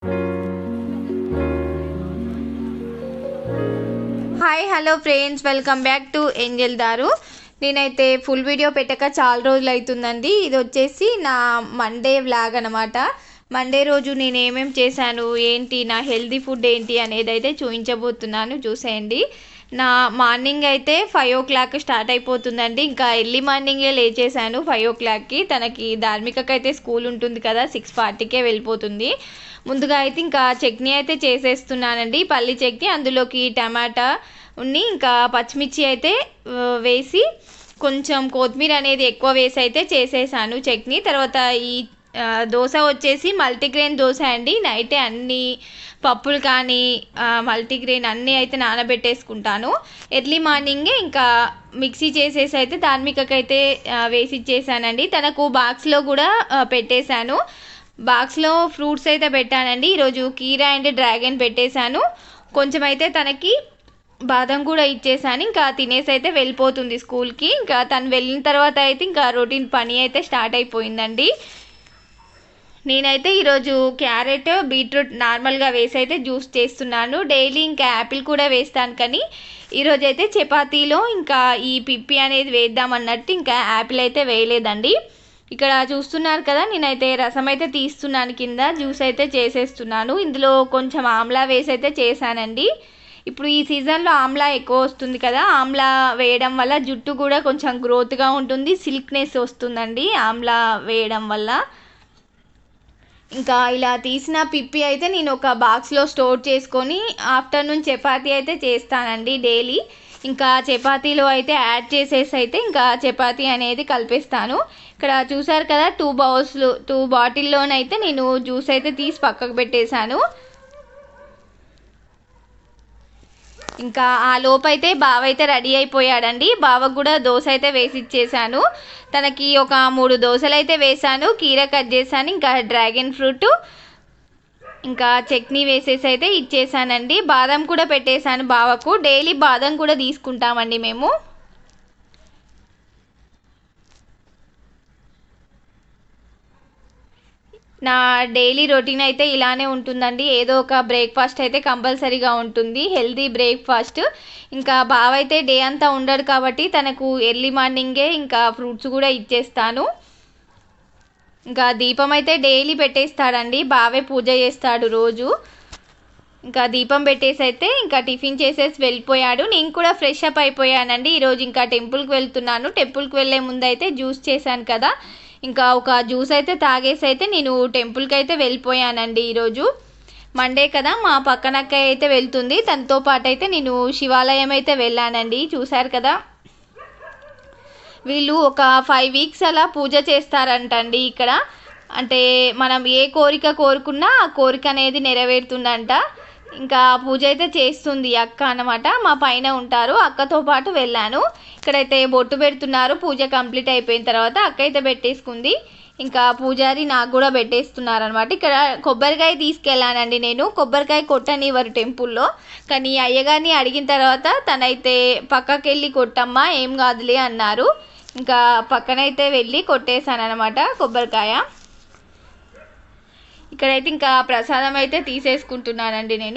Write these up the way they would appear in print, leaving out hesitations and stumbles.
Hi hello friends, welcome back to Angel దారు. నేనైతే full video పెట్టక చాలా రోజులు అవుతుందండి. ఇది వచ్చేసి నా మండే వ్లాగ్ అనమాట. మండే రోజు నేను ఏమేమి చేశాను, ఏంటి నా హెల్తీ ఫుడ్ ఏంటి అనేది అయితే చూపించబోతున్నాను, చూసేయండి. నా మార్నింగ్ అయితే 5 o'clock స్టార్ట్ అయిపోతుందండి. ఇంకా ఎర్లీ మార్నింగే లేచేసాను 5 o'clockకి. తనకి ధార్మికకైతే స్కూల్ ఉంటుంది కదా, 6:40కే వెళ్ళిపోతుంది. ముందుగా అయితే ఇంకా చట్నీ అయితే చేసేస్తున్నానండి, పల్లి చట్నీ. అందులోకి టమాటా ఇంకా పచ్చిమిర్చి అయితే వేసి కొంచెం కొత్తిమీర అనేది ఎక్కువ వేసి అయితే చేసేసాను చట్నీ. తర్వాత ఈ దోశ వచ్చేసి మల్టీగ్రెయిన్ దోశ అండి. నైటే అన్ని పప్పులు కానీ మల్టీగ్రెయిన్ అన్నీ అయితే నానబెట్టేసుకుంటాను. ఎర్లీ మార్నింగే ఇంకా మిక్సీ చేసేసి అయితే ధార్మికకైతే వేసి ఇచ్చేసానండి. తనకు బాక్స్లో కూడా పెట్టేశాను. బాక్స్లో ఫ్రూట్స్ అయితే పెట్టానండి. ఈరోజు కీరా అండ్ డ్రాగన్ పెట్టేశాను. కొంచెం అయితే తనకి బాదం కూడా ఇచ్చేసాను. ఇంకా తినేసి అయితే వెళ్ళిపోతుంది స్కూల్కి. ఇంకా తను వెళ్ళిన తర్వాత అయితే ఇంకా రొటీన్ పని అయితే స్టార్ట్ అయిపోయిందండి. నేనైతే ఈరోజు క్యారెట్ బీట్రూట్ నార్మల్గా వేసి అయితే జ్యూస్ చేస్తున్నాను. డైలీ ఇంకా యాపిల్ కూడా వేస్తాను, కానీ ఈరోజు అయితే చపాతీలో ఇంకా ఈ పిప్పి అనేది వేద్దామన్నట్టు ఇంకా యాపిల్ అయితే వేయలేదండి. ఇక్కడ చూస్తున్నారు కదా, నేనైతే రసం అయితే తీస్తున్నాను, కింద జ్యూస్ అయితే చేసేస్తున్నాను. ఇందులో కొంచెం ఆమ్లా వేసి అయితే చేశానండి. ఇప్పుడు ఈ సీజన్లో ఆమ్లా ఎక్కువ వస్తుంది కదా, ఆమ్లా వేయడం వల్ల జుట్టు కూడా కొంచెం గ్రోత్గా ఉంటుంది, సిల్క్నెస్ వస్తుందండి ఆమ్లా వేయడం వల్ల. ఇంకా ఇలా తీసిన పిప్పి అయితే నేను ఒక బాక్స్లో స్టోర్ చేసుకొని ఆఫ్టర్నూన్ చపాతీ అయితే చేస్తానండి డైలీ. ఇంకా చపాతీలో అయితే యాడ్ చేసేసి అయితే ఇంకా చపాతీ అనేది కలిపేస్తాను. ఇక్కడ చూసారు కదా, 2 బాటిల్లోనైతే నేను జ్యూస్ అయితే తీసి పక్కకు పెట్టేశాను. ఇంకా ఆ లోపైతే బావ అయితే రెడీ అయిపోయాడండి. బావకు కూడా దోశ అయితే వేసి ఇచ్చేసాను. తనకి ఒక 3 దోశలు అయితే వేసాను, కీర కట్ చేశాను, ఇంకా డ్రాగన్ ఫ్రూట్ ఇంకా చట్నీ వేసేసి అయితే ఇచ్చేసానండి. బాదం కూడా పెట్టేశాను బావకు. డైలీ బాదం కూడా తీసుకుంటామండి మేము. నా డైలీ రొటీన్ అయితే ఇలానే ఉంటుందండి. ఏదో ఒక బ్రేక్ఫాస్ట్ అయితే కంపల్సరీగా ఉంటుంది, హెల్తీ బ్రేక్ఫాస్ట్. ఇంకా బావ అయితే డే అంతా ఉండడు కాబట్టి తనకు ఎర్లీ మార్నింగే ఇంకా ఫ్రూట్స్ కూడా ఇచ్చేస్తాను. ఇంకా దీపం అయితే డైలీ పెట్టేస్తాడండి, బావే పూజ చేస్తాడు రోజు. ఇంకా దీపం పెట్టేసి అయితే ఇంకా టిఫిన్ చేసేసి వెళ్ళిపోయాడు. నేను కూడా ఫ్రెష్ అప్ అయిపోయానండి. ఈరోజు ఇంకా టెంపుల్కి వెళ్తున్నాను. టెంపుల్కి వెళ్ళే ముందు అయితే జ్యూస్ చేశాను కదా, ఇంకా ఒక జ్యూస్ అయితే తాగేసి అయితే నేను టెంపుల్కి అయితే వెళ్ళిపోయానండి. ఈరోజు మండే కదా, మా పక్కనక్క అయితే వెళ్తుంది, తనతో పాటు అయితే నేను శివాలయం అయితే వెళ్ళానండి. చూశారు కదా, వీళ్ళు ఒక 5 weeks అలా పూజ చేస్తారంటండి ఇక్కడ. అంటే మనం ఏ కోరిక కోరుకున్నా ఆ కోరిక అనేది నెరవేరుతుందంట. ఇంకా పూజ అయితే చేస్తుంది అక్క అన్నమాట, మా పైన ఉంటారు. అక్కతో పాటు వెళ్ళాను. ఇక్కడైతే బొట్టు పెడుతున్నారు. పూజ కంప్లీట్ అయిపోయిన తర్వాత అక్క అయితే పెట్టేసుకుంది. ఇంకా పూజారి నాకు కూడా పెట్టేస్తున్నారు అనమాట. ఇక్కడ కొబ్బరికాయ తీసుకెళ్ళానండి నేను. కొబ్బరికాయ కొట్టనివ్వరు టెంపుల్లో, కానీ అయ్యగారిని అడిగిన తర్వాత తనైతే పక్కకి వెళ్ళి కొట్టమ్మా ఏం కాదులే అన్నారు. ఇంకా పక్కనైతే వెళ్ళి కొట్టేశాను అనమాట కొబ్బరికాయ. ఇక్కడైతే ఇంకా ప్రసాదం అయితే తీసేసుకుంటున్నానండి నేను.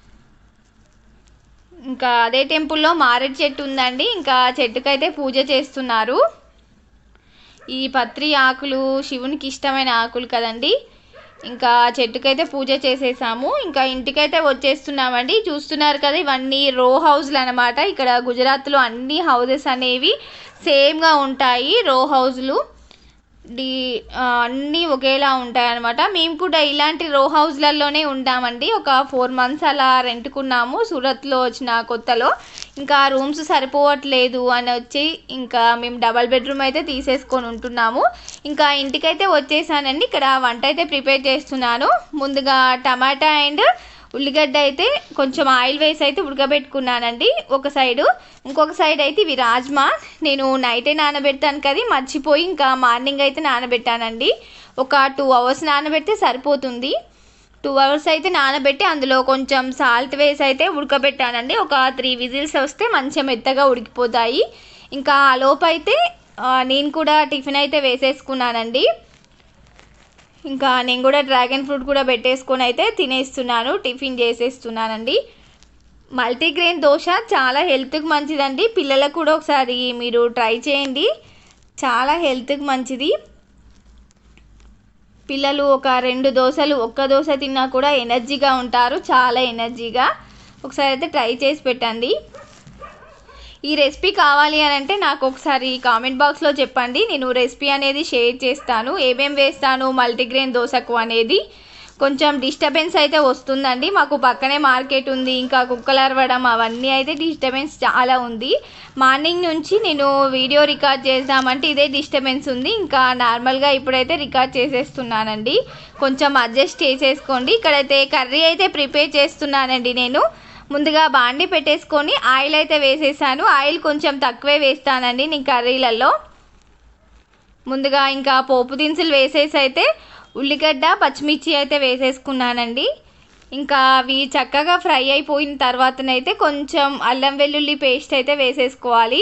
ఇంకా అదే టెంపుల్లో మారేడు చెట్టు ఉందండి. ఇంకా చెట్టుకైతే పూజ చేస్తున్నారు. ఈ పత్రి ఆకులు శివునికి ఇష్టమైన ఆకులు కదండి. ఇంకా చెట్టుకైతే పూజ చేసేసాము. ఇంకా ఇంటికైతే వచ్చేస్తున్నామండి. చూస్తున్నారు కదా, ఇవన్నీ రో హౌస్లు అనమాట. ఇక్కడ గుజరాత్లో అన్ని హౌసెస్ అనేవి సేమ్గా ఉంటాయి. రో హౌస్లు అన్నీ ఒకేలా ఉంటాయి అన్నమాట. మేము కూడా ఇలాంటి రో హౌస్లలోనే ఉంటామండి. ఒక 4 months అలా రెంట్కున్నాము సూరత్లో వచ్చిన కొత్తలో. ఇంకా రూమ్స్ సరిపోవట్లేదు అని వచ్చి ఇంకా మేము డబల్ బెడ్రూమ్ అయితే తీసేసుకొని ఉంటున్నాము. ఇంకా ఇంటికైతే వచ్చేసానండి. ఇక్కడ వంట అయితే ప్రిపేర్ చేస్తున్నాను. ముందుగా టమాటా అండ్ ఉల్లిగడ్డ అయితే కొంచెం ఆయిల్ వేసి అయితే ఉడకబెట్టుకున్నానండి ఒక సైడు. ఇంకొక సైడ్ అయితే ఇవి రాజ్మా నేను నైటే నానబెట్టాను కదా, మర్చిపోయి ఇంకా మార్నింగ్ అయితే నానబెట్టానండి. ఒక 2 hours నానబెడితే సరిపోతుంది. 2 hours అయితే నానబెట్టి అందులో కొంచెం సాల్ట్ వేసి అయితే ఉడకబెట్టానండి. ఒక 3 whistles వస్తే మంచిగా మెత్తగా ఉడికిపోతాయి. ఇంకా ఆ లోపు అయితే నేను కూడా టిఫిన్ అయితే వేసేసుకున్నానండి. ఇంకా నేను కూడా డ్రాగన్ ఫ్రూట్ కూడా పెట్టేసుకొని అయితే తినేస్తున్నాను, టిఫిన్ చేసేస్తున్నానండి. మల్టీగ్రెయిన్ దోశ చాలా హెల్త్కి మంచిదండి. పిల్లలకు కూడా ఒకసారి మీరు ట్రై చేయండి, చాలా హెల్త్కి మంచిది. పిల్లలు ఒక 2 దోశలు, ఒక్క దోశ తిన్నా కూడా ఎనర్జీగా ఉంటారు, చాలా ఎనర్జీగా. ఒకసారి అయితే ట్రై చేసి పెట్టండి. ఈ రెసిపీ కావాలి అని అంటే నాకు ఒకసారి కామెంట్ బాక్స్లో చెప్పండి, నేను రెసిపీ అనేది షేర్ చేస్తాను. ఏమేమి వేస్తాను మల్టీగ్రెయిన్ దోశకు అనేది. కొంచెం డిస్టర్బెన్స్ అయితే వస్తుందండి, మాకు పక్కనే మార్కెట్ ఉంది, ఇంకా కుక్కలు అరవడం అవన్నీ అయితే డిస్టర్బెన్స్ చాలా ఉంది. మార్నింగ్ నుంచి నేను వీడియో రికార్డ్ చేద్దామంటే ఇదే డిస్టర్బెన్స్ ఉంది. ఇంకా నార్మల్గా ఇప్పుడైతే రికార్డ్ చేసేస్తున్నానండి, కొంచెం అడ్జస్ట్ చేసేసుకోండి. ఇక్కడైతే కర్రీ అయితే ప్రిపేర్ చేస్తున్నానండి. నేను ముందుగా బాండి పెట్టేసుకొని ఆయిల్ అయితే వేసేసాను. ఆయిల్ కొంచెం తక్కువే వేస్తానండి నేను కర్రీలలో. ముందుగా ఇంకా పోపు దినుసులు వేసేసి అయితే ఉల్లిగడ్డ, పచ్చిమిర్చి అయితే వేసేసుకున్నానండి. ఇంకా అవి చక్కగా ఫ్రై అయిపోయిన తర్వాతనైతే కొంచెం అల్లం వెల్లుల్లి పేస్ట్ అయితే వేసేసుకోవాలి.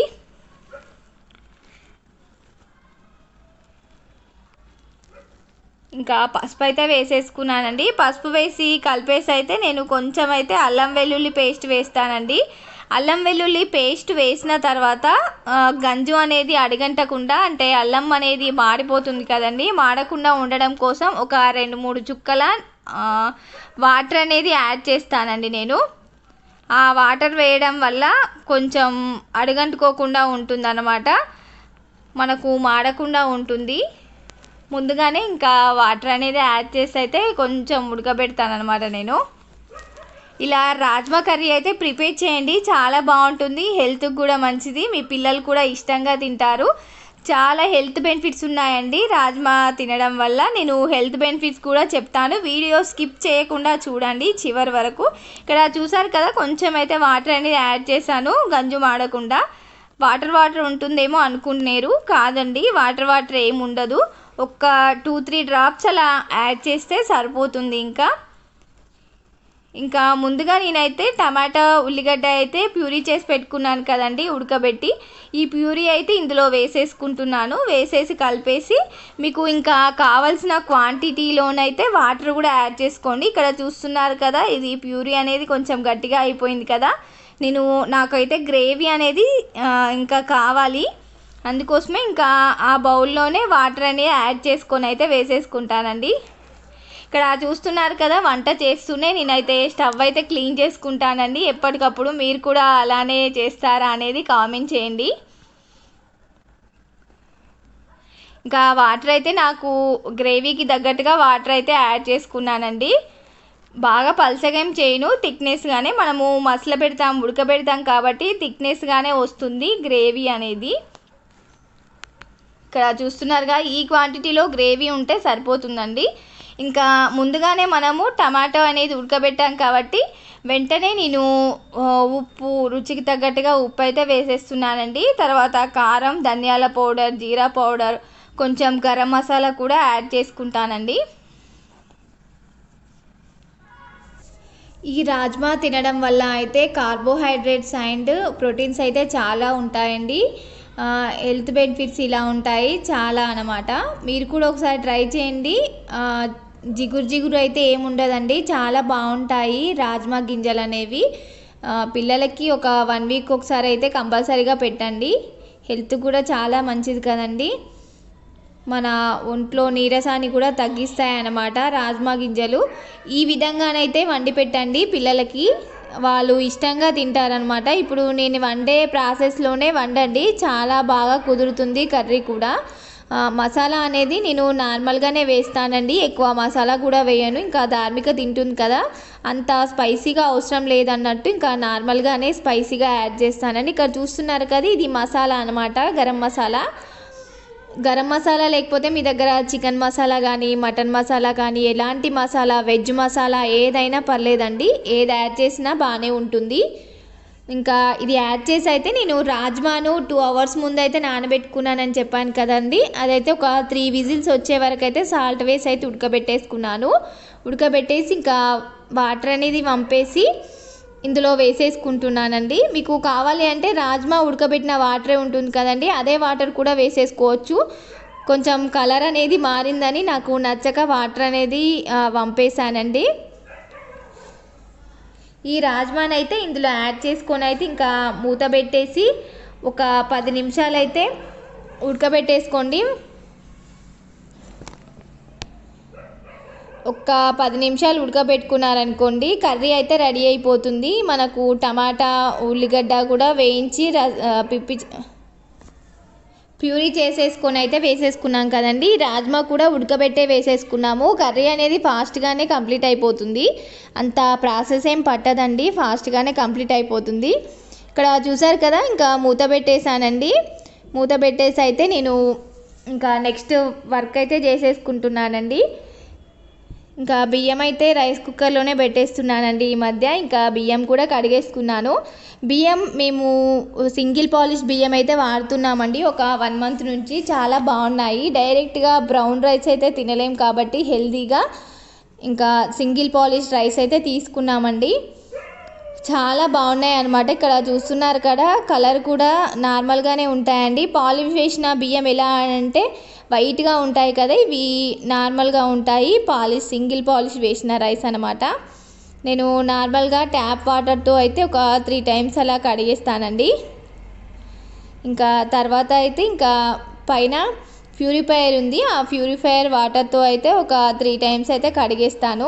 ఇంకా పసుపు అయితే వేసేసుకున్నానండి. పసుపు వేసి కలిపేసి అయితే నేను కొంచెం అయితే అల్లం వెల్లుల్లి పేస్ట్ వేస్తానండి. అల్లం వెల్లుల్లి పేస్ట్ వేసిన తర్వాత గంజు అనేది అడుగంటకుండా, అంటే అల్లం అనేది మాడిపోతుంది కదండి, మాడకుండా ఉండడం కోసం ఒక 2-3 చుక్కల వాటర్ అనేది యాడ్ చేస్తానండి నేను. ఆ వాటర్ వేయడం వల్ల కొంచెం అడుగంటుకోకుండా ఉంటుందన్నమాట, మనకు మాడకుండా ఉంటుంది. ముందుగానే ఇంకా వాటర్ అనేది యాడ్ చేసి అయితే కొంచెం ఉడకబెడతాను అనమాట నేను. ఇలా రాజ్మా కర్రీ అయితే ప్రిపేర్ చేయండి, చాలా బాగుంటుంది, హెల్త్కి కూడా మంచిది, మీ పిల్లలు కూడా ఇష్టంగా తింటారు. చాలా హెల్త్ బెనిఫిట్స్ ఉన్నాయండి రాజ్మా తినడం వల్ల. నేను హెల్త్ బెనిఫిట్స్ కూడా చెప్తాను, వీడియో స్కిప్ చేయకుండా చూడండి చివరి వరకు. ఇక్కడ చూసారు కదా, కొంచెం అయితే వాటర్ అనేది యాడ్ చేశాను, గంజు మాడకుండా. వాటర్ ఉంటుందేమో అనుకుంటున్నారు, కాదండి, వాటర్ ఏమి ఉండదు. ఒక 2-3 డ్రాప్స్ అలా యాడ్ చేస్తే సరిపోతుంది. ఇంకా ముందుగా నేనైతే టమాటా, ఉల్లిగడ్డ అయితే ప్యూరీ చేసి పెట్టుకున్నాను కదండి ఉడకబెట్టి, ఈ ప్యూరీ అయితే ఇందులో వేసేసుకుంటున్నాను. వేసేసి కలిపేసి మీకు ఇంకా కావాల్సిన క్వాంటిటీలోనైతే వాటర్ కూడా యాడ్ చేసుకోండి. ఇక్కడ చూస్తున్నారు కదా, ఇది ప్యూరీ అనేది కొంచెం గట్టిగా అయిపోయింది కదా. నాకైతే గ్రేవీ అనేది ఇంకా కావాలి, అందుకోసమే ఇంకా ఆ బౌల్లోనే వాటర్ అనేది యాడ్ చేసుకొని అయితే వేసేసుకుంటానండి. ఇక్కడ చూస్తున్నారు కదా, వంట చేస్తూనే నేనైతే స్టవ్ అయితే క్లీన్ చేసుకుంటానండి ఎప్పటికప్పుడు. మీరు కూడా అలానే చేస్తారా అనేది కామెంట్ చేయండి. ఇంకా వాటర్ అయితే నాకు గ్రేవీకి తగ్గట్టుగా వాటర్ అయితే యాడ్ చేసుకున్నానండి. బాగా పలసగా ఏం చేయను, థిక్నెస్గానే, మనము మసల పెడతాం, ఉడకబెడతాం కాబట్టి థిక్నెస్గానే వస్తుంది గ్రేవీ అనేది. ఇక్కడ చూస్తున్నారుగా, ఈ క్వాంటిటీలో గ్రేవీ ఉంటే సరిపోతుందండి. ఇంకా ముందుగానే మనము టమాటో అనేది ఉడకబెట్టాం కాబట్టి వెంటనే నేను ఉప్పు, రుచికి తగ్గట్టుగా ఉప్పు అయితే వేసేస్తున్నానండి. తర్వాత కారం, ధనియాల పౌడర్, జీరా పౌడర్, కొంచెం గరం మసాలా కూడా యాడ్ చేసుకుంటానండి. ఈ రాజ్మా తినడం వల్ల అయితే కార్బోహైడ్రేట్స్ అండ్ ప్రోటీన్స్ అయితే చాలా ఉంటాయండి. హెల్త్ బెనిఫిట్స్ ఇలా ఉంటాయి చాలా అన్నమాట. మీరు కూడా ఒకసారి ట్రై చేయండి. జిగురు అయితే ఏముండదండి, చాలా బాగుంటాయి రాజ్మా గింజలు అనేవి. పిల్లలకి ఒక 1 వీక్ ఒకసారి అయితే కంపల్సరీగా పెట్టండి, హెల్త్ కూడా చాలా మంచిది కదండి. మన ఒంట్లో నీరసాన్ని కూడా తగ్గిస్తాయి అన్నమాట రాజ్మా గింజలు. ఈ విధంగానైతే వండి పెట్టండి పిల్లలకి, వాళ్ళు ఇష్టంగా తింటారనమాట. ఇప్పుడు నేను వండే ప్రాసెస్లోనే వండండి, చాలా బాగా కుదురుతుంది కర్రీ కూడా. మసాలా అనేది నేను నార్మల్గానే వేస్తానండి, ఎక్కువ మసాలా కూడా వేయను. ఇంకా ధార్మిక తింటుంది కదా, అంత స్పైసీగా అవసరం లేదన్నట్టు ఇంకా నార్మల్గానే స్పైసీగా యాడ్ చేస్తానండి. ఇక్కడ చూస్తున్నారు కదా, ఇది మసాలా అనమాట, గరం మసాలా. గరం మసాలా లేకపోతే మీ దగ్గర చికెన్ మసాలా కానీ, మటన్ మసాలా కానీ, ఎలాంటి మసాలా, వెజ్ మసాలా ఏదైనా పర్లేదండి, ఏది యాడ్ చేసినా బాగానే ఉంటుంది. ఇంకా ఇది యాడ్ చేసి అయితే నేను రాజ్మాను 2 అవర్స్ ముందు అయితే నానబెట్టుకున్నానని చెప్పాను కదండి, అదైతే ఒక 3 విజిల్స్ వచ్చే వరకు అయితే సాల్ట్ వేసి అయితే ఉడకబెట్టేసుకున్నాను. ఉడకబెట్టేసి ఇంకా వాటర్ అనేది వంపేసి ఇందులో వేసేసుకుంటున్నానండి. మీకు కావాలి అంటే రాజ్మా ఉడకబెట్టిన వాటరే ఉంటుంది కదండి, అదే వాటర్ కూడా వేసేసుకోవచ్చు. కొంచెం కలర్ అనేది మారిందని నాకు నచ్చక వాటర్ అనేది వంపేసానండి. ఈ రాజ్మాని అయితే ఇందులో యాడ్ చేసుకొని అయితే ఇంకా మూత పెట్టేసి ఒక 10 నిమిషాలు అయితే ఉడకబెట్టేసుకోండి. ఒక 10 నిమిషాలు ఉడకబెట్టుకున్నారనుకోండి కర్రీ అయితే రెడీ అయిపోతుంది. మనకు టమాటా ఉల్లిగడ్డ కూడా వేయించి ప్యూరీ చేసేసుకొని అయితే వేసేసుకున్నాం కదండి. రాజ్మా కూడా ఉడకబెట్టే వేసేసుకున్నాము. కర్రీ అనేది ఫాస్ట్గానే కంప్లీట్ అయిపోతుంది, అంత ప్రాసెస్ ఏం పట్టదండి, ఫాస్ట్గానే కంప్లీట్ అయిపోతుంది. ఇక్కడ చూసారు కదా ఇంకా మూత పెట్టేశానండి. మూత పెట్టేసి అయితే నేను ఇంకా నెక్స్ట్ వర్క్ అయితే చేసేసుకుంటున్నానండి. ఇంకా బియ్యం అయితే రైస్ కుక్కర్లోనే పెట్టేస్తున్నానండి ఈ మధ్య. ఇంకా బియ్యం కూడా కడిగేసుకున్నాను. బియ్యం మేము సింగిల్ పాలిష్ బియ్యం అయితే వాడుతున్నామండి ఒక 1 మంత్ నుంచి. చాలా బాగున్నాయి. డైరెక్ట్గా బ్రౌన్ రైస్ అయితే తినలేం కాబట్టి హెల్తీగా ఇంకా సింగిల్ పాలిష్ రైస్ అయితే తీసుకున్నామండి. చాలా బాగున్నాయి అన్నమాట. ఇక్కడ చూస్తున్నారు కదా కలర్ కూడా నార్మల్గానే ఉంటాయండి. పాలిష్ వేసిన బియ్యం ఎలా అంటే వైట్గా ఉంటాయి కదా, ఇవి నార్మల్గా ఉంటాయి. సింగిల్ పాలిష్ వేసిన రైస్ అన్నమాట. నేను నార్మల్గా ట్యాప్ వాటర్తో అయితే ఒక 3 టైమ్స్ అలా కడిగేస్తానండి. ఇంకా తర్వాత అయితే ఇంకా పైన ప్యూరిఫైయర్ ఉంది, ఆ ప్యూరిఫైయర్ వాటర్తో అయితే ఒక 3 టైమ్స్ అయితే కడిగేస్తాను.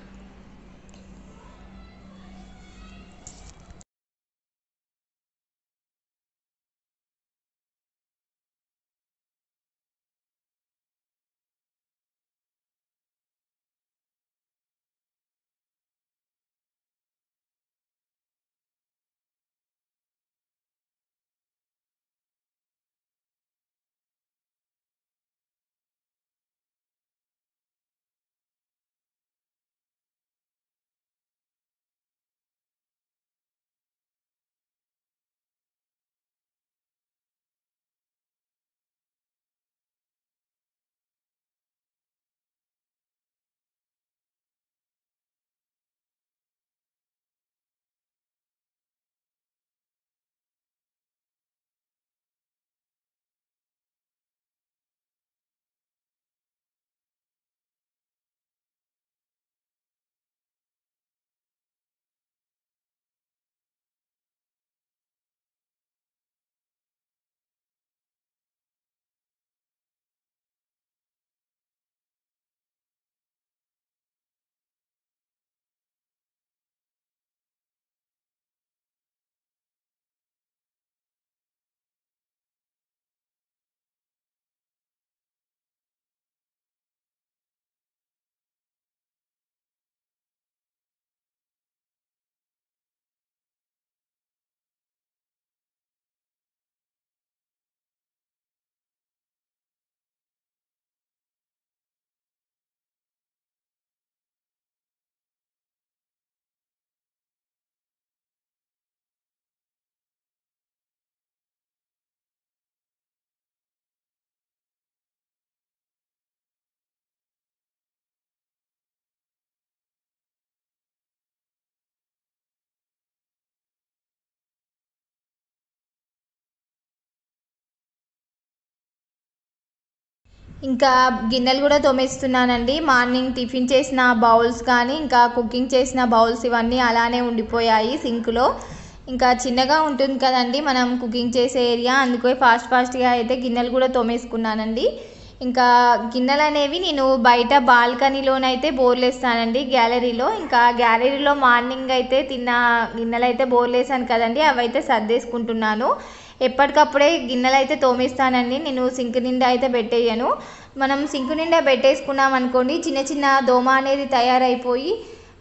ఇంకా గిన్నెలు కూడా తోమేస్తున్నానండి. మార్నింగ్ టిఫిన్ చేసిన బౌల్స్ కానీ ఇంకా కుకింగ్ చేసిన బౌల్స్ ఇవన్నీ అలానే ఉండిపోయాయి సింక్లో. ఇంకా చిన్నగా ఉంటుంది కదండి మనం కుకింగ్ చేసే ఏరియా, అందుకే ఫాస్ట్గా అయితే గిన్నెలు కూడా తోమేసుకున్నానండి. ఇంకా గిన్నెలు అనేవి నేను బయట బాల్కనీలోనైతే బోర్లేస్తానండి, గ్యాలరీలో. ఇంకా గ్యాలరీలో మార్నింగ్ అయితే తిన్న గిన్నెలు అయితే బోర్లేసాను కదండి, అవైతే సర్దేసుకుంటున్నాను. ఎప్పటికప్పుడే గిన్నెలు అయితే తోమేస్తానండి, నేను సింక్ నిండా అయితే పెట్టేయను. మనం సింక్ నిండా పెట్టేసుకున్నాం అనుకోండి చిన్న చిన్న దోమ అనేది తయారైపోయి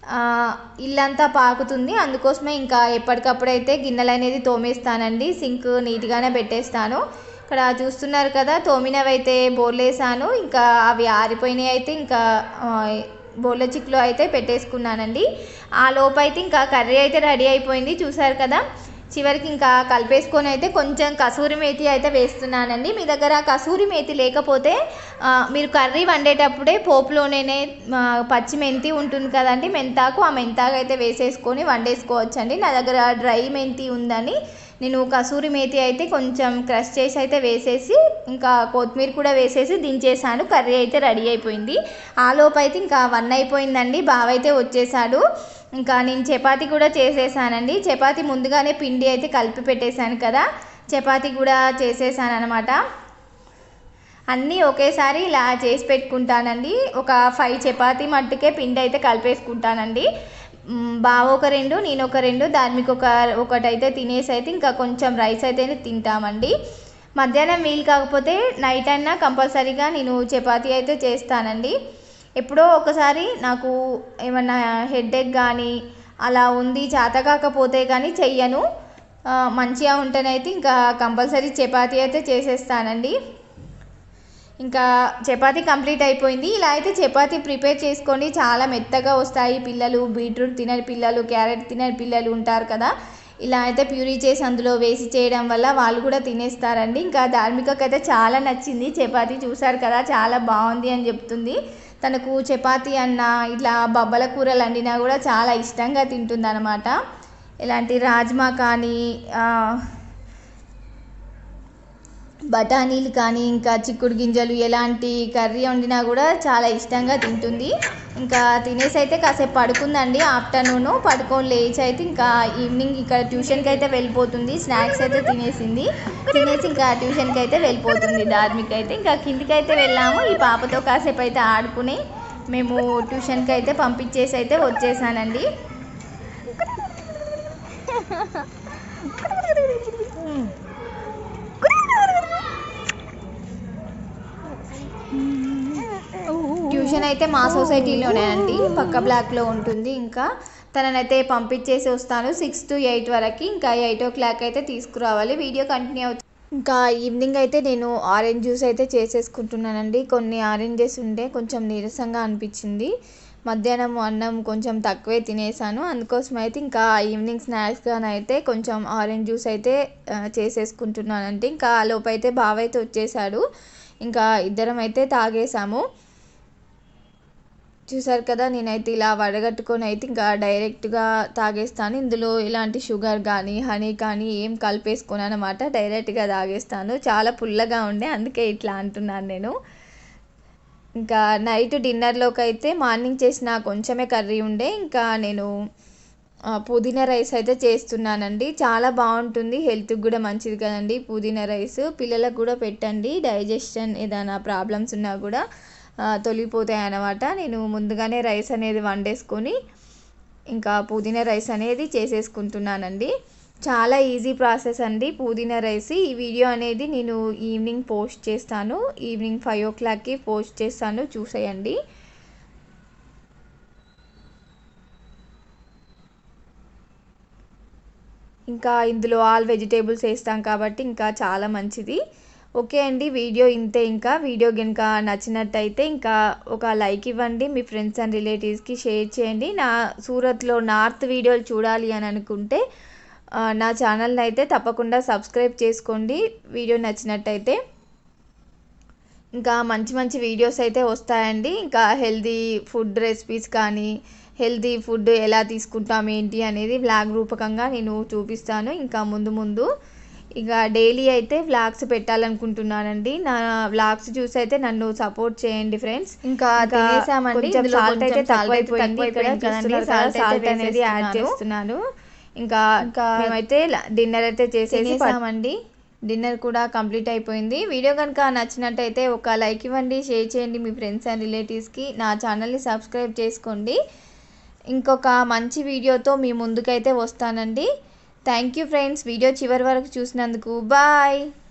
ఇల్లంతా పాకుతుంది. అందుకోసమే ఇంకా ఎప్పటికప్పుడైతే గిన్నెలు అనేది తోమేస్తానండి, సింక్ నీట్గానే పెట్టేస్తాను. ఇక్కడ చూస్తున్నారు కదా తోమినవైతే బోర్లేసాను. ఇంకా అవి ఆరిపోయినాయి అయితే ఇంకా బోర్ల చిక్కులో అయితే పెట్టేసుకున్నానండి. ఆ లోపైతే ఇంకా కర్రీ అయితే రెడీ అయిపోయింది. చూసారు కదా చివరికి ఇంకా కలిపేసుకొని అయితే కొంచెం కసూరి మేతి అయితే వేస్తున్నానండి. మీ దగ్గర కసూరి మేతి లేకపోతే మీరు కర్రీ వండేటప్పుడే పోపులోనే పచ్చి మెంతి ఉంటుంది కదండి, మెంతాకు, ఆ మెంతాకు అయితే వేసేసుకొని వండేసుకోవచ్చండి. నా దగ్గర డ్రై మెంతి ఉందని నేను కసూరి మేతి అయితే కొంచెం క్రష్ చేసి అయితే వేసేసి ఇంకా కొత్తిమీర కూడా వేసేసి దించేసాను. కర్రీ అయితే రెడీ అయిపోయింది. ఆ లోపు అయితే ఇంకా 1 అయిపోయిందండి. బావ అయితే వచ్చేసాడు. ఇంకా నేను చపాతీ కూడా చేసేసానండి. చపాతీ ముందుగానే పిండి అయితే కలిపి పెట్టేశాను కదా, చపాతీ కూడా చేసేసాను అనమాట. అన్నీ ఒకేసారి ఇలా చేసి పెట్టుకుంటానండి. ఒక 5 చపాతీ మట్టుకే పిండి అయితే కలిపేసుకుంటానండి. బావ ఒక 2, నేను ఒక 2, దానికి ఒకటైతే తినేసి అయితే ఇంకా కొంచెం రైస్ అయితే తింటామండి. మధ్యాహ్నం వీలు కాకపోతే నైట్ అయినా కంపల్సరీగా నేను చపాతీ అయితే చేస్తానండి. ఎప్పుడో ఒకసారి నాకు ఏమన్నా హెడేక్ కానీ అలా ఉంది చేత కాకపోతే కానీ చెయ్యను. మంచిగా ఉంటేనైతే ఇంకా కంపల్సరీ చపాతీ అయితే చేసేస్తానండి. ఇంకా చపాతీ కంప్లీట్ అయిపోయింది. ఇలా అయితే చపాతీ ప్రిపేర్ చేసుకోండి, చాలా మెత్తగా వస్తాయి. పిల్లలు బీట్రూట్ తినని పిల్లలు, క్యారెట్ తినని పిల్లలు ఉంటారు కదా, ఇలా అయితే ప్యూరీ చేసి అందులో వేసి చేయడం వల్ల వాళ్ళు కూడా తినేస్తారండి. ఇంకా ధార్మికకైతే చాలా నచ్చింది చపాతీ, చూసారు కదా చాలా బాగుంది అని చెప్తుంది. తనకు చపాతీ అన్న ఇట్లా బబ్బల కూరలు వండినా కూడా చాలా ఇష్టంగా తింటుంది అనమాట. ఇలాంటి రాజ్మా కానీ బఠానీలు కానీ ఇంకా చిక్కుడు గింజలు ఎలాంటి కర్రీ వండినా కూడా చాలా ఇష్టంగా తింటుంది. ఇంకా తినేసి అయితే కాసేపు పడుకుందండి. ఆఫ్టర్నూన్ పడుకొని లేచి అయితే ఇంకా ఈవినింగ్ ఇక్కడ ట్యూషన్కి అయితే వెళ్ళిపోతుంది. స్నాక్స్ అయితే తినేసి ఇంకా ట్యూషన్కి అయితే వెళ్ళిపోతుంది. ధార్మిక అయితే ఇంకా కిందికి అయితే వెళ్ళాము. ఈ పాపతో కాసేపు అయితే ఆడుకుని మేము ట్యూషన్కి అయితే పంపించేసి అయితే వచ్చేసానండి. ట్యూషన్ అయితే మా సొసైటీలోనే అండి, పక్క బ్లాక్లో ఉంటుంది. ఇంకా తననైతే పంపించేసి వస్తాను 6 to 8 వరకు. ఇంకా 8 o'clock అయితే తీసుకురావాలి. వీడియో కంటిన్యూ అవుతుంది. ఇంకా ఈవినింగ్ అయితే నేను ఆరెంజ్ జ్యూస్ అయితే చేసేసుకుంటున్నానండి. కొన్ని ఆరెంజెస్ ఉంటే కొంచెం నీరసంగా అనిపించింది. మధ్యాహ్నం అన్నం కొంచెం తక్కువే తినేసాను. అందుకోసం అయితే ఇంకా ఈవినింగ్ స్నాక్స్గానైతే కొంచెం ఆరెంజ్ జ్యూస్ అయితే చేసేసుకుంటున్నానండి. ఇంకా ఆ లోపు అయితే బావ అయితే వచ్చేసాడు. ఇంకా ఇద్దరం అయితే తాగేసాము. చూసారు కదా, నేనైతే ఇలా వడగట్టుకొని అయితే ఇంకా డైరెక్ట్గా తాగేస్తాను. ఇందులో ఇలాంటి షుగర్ కానీ హనీ కానీ ఏం కలిపేసుకోను అనమాట, డైరెక్ట్గా తాగేస్తాను. చాలా పుల్లగా ఉండే, అందుకే ఇట్లా అంటున్నాను నేను. ఇంకా నైట్ డిన్నర్లోకి అయితే మార్నింగ్ చేసిన కొంచెమే కర్రీ ఉండే, ఇంకా నేను పుదీనా రైస్ అయితే చేస్తున్నానండి. చాలా బాగుంటుంది, హెల్త్కి కూడా మంచిది కదండి పుదీనా రైస్. పిల్లలకు కూడా పెట్టండి, డైజెషన్ ఏదైనా ప్రాబ్లమ్స్ ఉన్నా కూడా తొలగిపోతాయి అన్నమాట. నేను ముందుగానే రైస్ అనేది వండేసుకొని ఇంకా పుదీనా రైస్ అనేది చేసేసుకుంటున్నానండి. చాలా ఈజీ ప్రాసెస్ అండి పుదీనా రైస్. ఈ వీడియో అనేది నేను ఈవినింగ్ పోస్ట్ చేస్తాను, ఈవినింగ్ 5 o'clockకి పోస్ట్ చేస్తాను, చూసేయండి. ఇంకా ఇందులో ఆల్ వెజిటేబుల్స్ వేస్తాం కాబట్టి ఇంకా చాలా మంచిది. ఓకే అండి, వీడియో ఇంతే. ఇంకా వీడియో కనుక నచ్చినట్టయితే ఇంకా ఒక లైక్ ఇవ్వండి, మీ ఫ్రెండ్స్ అండ్ రిలేటివ్స్కి షేర్ చేయండి. నా సూరత్లో నార్త్ వీడియోలు చూడాలి అని అనుకుంటే నా ఛానల్ని అయితే తప్పకుండా సబ్స్క్రైబ్ చేసుకోండి వీడియో నచ్చినట్టయితే. ఇంకా మంచి మంచి వీడియోస్ అయితే వస్తాయండి. ఇంకా హెల్దీ ఫుడ్ రెసిపీస్ కానీ హెల్దీ ఫుడ్ ఎలా తీసుకుంటాం ఏంటి అనేది వ్లాగ్ రూపకంగా నేను చూపిస్తాను ఇంకా ముందు. ఇక డైలీ అయితే వ్లాగ్స్ పెట్టాలనుకుంటున్నానండి. నా వ్లాగ్స్ చూసి అయితే నన్ను సపోర్ట్ చేయండి ఫ్రెండ్స్. ఇంకా తినేసామండి, సాల్ట్ అయితే తక్కువైపోయింది, సాల్ట్ అనేది యాడ్ చేస్తున్నాను. ఇంకా మేమైతే డిన్నర్ అయితే చేసేసామండి. డిన్నర్ కూడా కంప్లీట్ అయిపోయింది. వీడియో కనుక నచ్చినట్టయితే ఒక లైక్ ఇవ్వండి, షేర్ చేయండి మీ ఫ్రెండ్స్ అండ్ రిలేటివ్స్కి. నా ఛానల్ని సబ్స్క్రైబ్ చేసుకోండి. ఇంకొక మంచి వీడియోతో మీ ముందుకైతే వస్తానండి. థ్యాంక్ యూ ఫ్రెండ్స్, వీడియో చివరి వరకు చూసినందుకు. బాయ్.